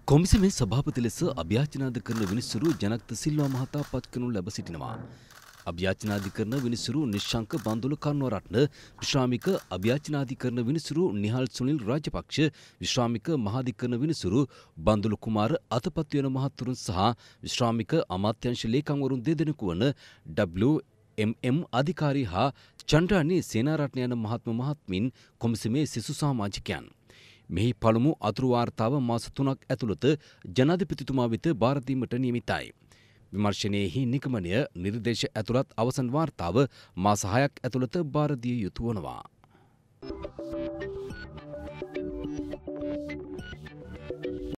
කොමිසමේ සභාපති ලෙස අභ්‍යාචනාධිකරණ විනිසුරු ජනක්ත සිල්වා මහතා පත් කරනු ලැබ සිටිනවා. අභ්‍යාචනාධිකරණ විනිසුරු නිශ්ශංක බන්දුල කරුණාරත්න, විශ්‍රාමික අභ්‍යාචනාධිකරණ විනිසුරු නිහල් සුනිල් රාජපක්ෂ, විශ්‍රාමික මහාධිකරණ විනිසුරු බන්දුල කුමාර අතපත් වෙන මහතුරුන් සහ විශ්‍රාමික අමාත්‍යංශ ලේකම්වරුන් දෙදෙනෙකු වන WMM අධිකාරී හා චන්ද්‍රානි සේනාරත්න යන මහත්මින් කොමිසමේ සිසු සමාජිකයන්. මෙහි පළමු අතුරු වාර්තාව මාස 3ක් ඇතුළත ජනාධිපතිතුමා වෙත බාර දීමට නියමිතයි. විමර්ශනයේහි නිගමනය නිර්දේශ ඇතුළත් අවසන් වාර්තාව මාස 6ක් ඇතුළත බාර දිය යුතු වනවා.